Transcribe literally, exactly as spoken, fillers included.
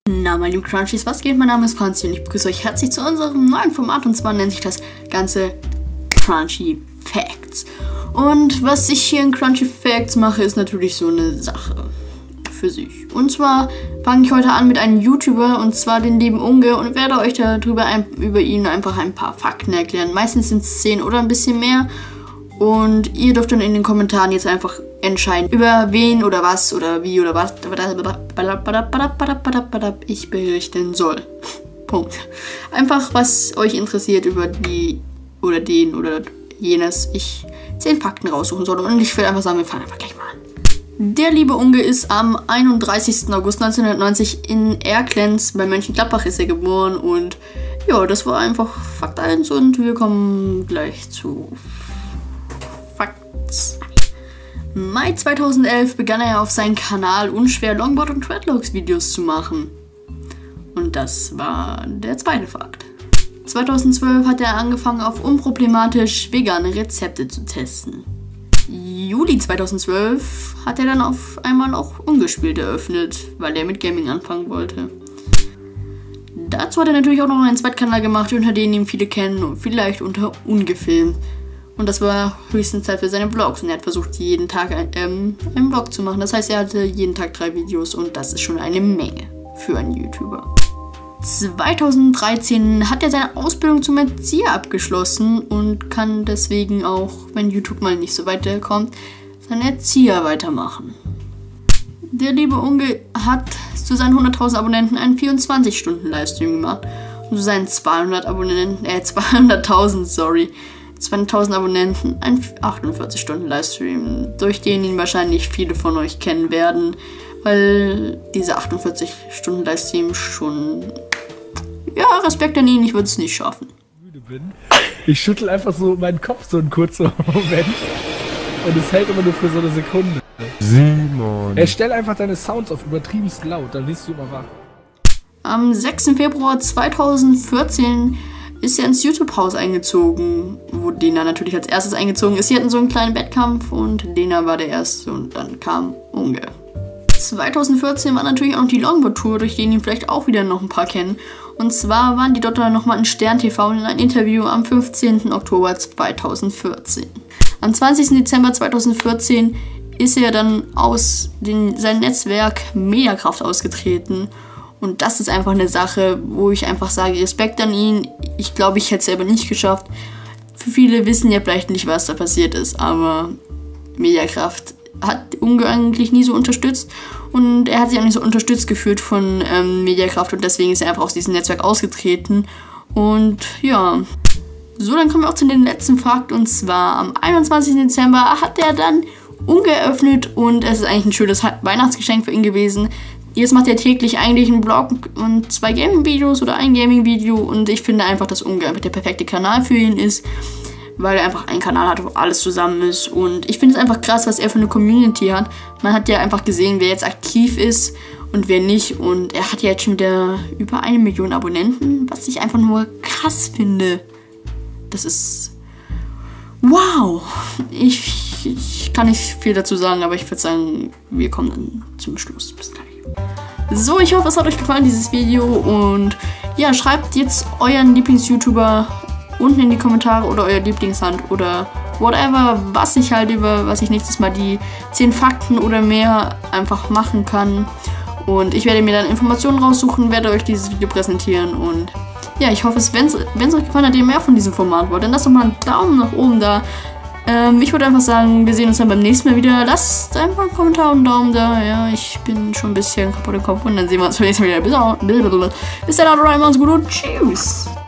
Na, meine lieben Crunchies, was geht? Mein Name ist Konsti und ich begrüße euch herzlich zu unserem neuen Format, und zwar nennt sich das Ganze Crunchy Facts. Und was ich hier in Crunchy Facts mache, ist natürlich so eine Sache für sich. Und zwar fange ich heute an mit einem YouTuber, und zwar den lieben Unge, und werde euch darüber ein, über ihn einfach ein paar Fakten erklären. Meistens sind es zehn oder ein bisschen mehr. Und ihr dürft dann in den Kommentaren jetzt einfach entscheiden, über wen oder was oder wie oder was ich berichten soll. Punkt. Einfach, was euch interessiert über die oder den oder jenes. Ich zehn Fakten raussuchen soll. Und ich will einfach sagen, wir fangen einfach gleich mal an. Der liebe Unge ist am einunddreißigsten August neunzehnhundertneunzig in Erklenz bei Mönchengladbach ist er geboren. Und ja, das war einfach Fakt eins und wir kommen gleich zu Facts. Mai zweitausendelf begann er auf seinem Kanal unschwer Longboard- und Threadlocks-Videos zu machen. Und das war der zweite Fakt. zweitausendzwölf hat er angefangen, auf unproblematisch vegane Rezepte zu testen. Juli zweitausendzwölf hat er dann auf einmal auch Ungespielt eröffnet, weil er mit Gaming anfangen wollte. Dazu hat er natürlich auch noch einen Zweitkanal gemacht, unter den ihn viele kennen und vielleicht unter Ungefilmt. Und das war höchstens Zeit für seine Vlogs. Und er hat versucht, jeden Tag ein, ähm, einen Vlog zu machen. Das heißt, er hatte jeden Tag drei Videos und das ist schon eine Menge für einen YouTuber. zweitausenddreizehn hat er seine Ausbildung zum Erzieher abgeschlossen und kann deswegen auch, wenn YouTube mal nicht so weiterkommt, seinen Erzieher weitermachen. Der liebe Unge hat zu seinen hunderttausend Abonnenten einen vierundzwanzig Stunden Livestream gemacht. Und zu seinen zweihundert Abonnenten, äh, zweihunderttausend, sorry, zweitausend Abonnenten, ein achtundvierzig Stunden Livestream, durch den ihn wahrscheinlich viele von euch kennen werden, weil diese achtundvierzig Stunden Livestream schon, ja, Respekt an ihn, ich würde es nicht schaffen. Ich schüttel einfach so meinen Kopf so einen kurzen Moment und es hält immer nur für so eine Sekunde. Simon. Erstell einfach deine Sounds auf übertriebenst laut, dann wirst du immer wach. Am sechsten Februar zweitausendvierzehn ist er ins YouTube-Haus eingezogen, wo Dena natürlich als erstes eingezogen ist. Sie hatten so einen kleinen Wettkampf und Dena war der erste und dann kam Unge. zweitausendvierzehn war natürlich auch noch die Longboard-Tour, durch die ihn vielleicht auch wieder noch ein paar kennen. Und zwar waren die dort dann nochmal in Stern T V in einem Interview am fünfzehnten Oktober zweitausendvierzehn. Am zwanzigsten Dezember zweitausendvierzehn ist er dann aus den, seinem Netzwerk Mediakraft ausgetreten. Und das ist einfach eine Sache, wo ich einfach sage, Respekt an ihn. Ich glaube, ich hätte es selber nicht geschafft. Für viele wissen ja vielleicht nicht, was da passiert ist, aber Mediakraft hat Unge eigentlich nie so unterstützt. Und er hat sich auch nicht so unterstützt gefühlt von ähm, Mediakraft und deswegen ist er einfach aus diesem Netzwerk ausgetreten. Und ja, so, dann kommen wir auch zu den letzten Fakt. Und zwar am einundzwanzigsten Dezember hat er dann Unge eröffnet und es ist eigentlich ein schönes Weihnachtsgeschenk für ihn gewesen. Jetzt macht er täglich eigentlich einen Vlog und zwei Gaming-Videos oder ein Gaming-Video und ich finde einfach, dass Unge einfach der perfekte Kanal für ihn ist, weil er einfach einen Kanal hat, wo alles zusammen ist und ich finde es einfach krass, was er für eine Community hat. Man hat ja einfach gesehen, wer jetzt aktiv ist und wer nicht und er hat ja jetzt schon wieder über eine Million Abonnenten, was ich einfach nur krass finde. Das ist wow! Ich, ich kann nicht viel dazu sagen, aber ich würde sagen, wir kommen dann zum Schluss. Bis gleich. So, ich hoffe, es hat euch gefallen, dieses Video. Und ja, schreibt jetzt euren Lieblings-YouTuber unten in die Kommentare oder euer Lieblingshand oder whatever, was ich halt über, was ich nächstes Mal die zehn Fakten oder mehr einfach machen kann. Und ich werde mir dann Informationen raussuchen, werde euch dieses Video präsentieren und ja, ich hoffe, wenn es euch gefallen hat, ihr mehr von diesem Format wollt, dann lasst doch mal einen Daumen nach oben da. Ähm, ich würde einfach sagen, wir sehen uns dann beim nächsten Mal wieder. Lasst einfach einen Kommentar und einen Daumen da. Ja, ich bin schon ein bisschen kaputt im Kopf und dann sehen wir uns beim nächsten Mal wieder. Bis dann, bis dann, macht's gut und tschüss.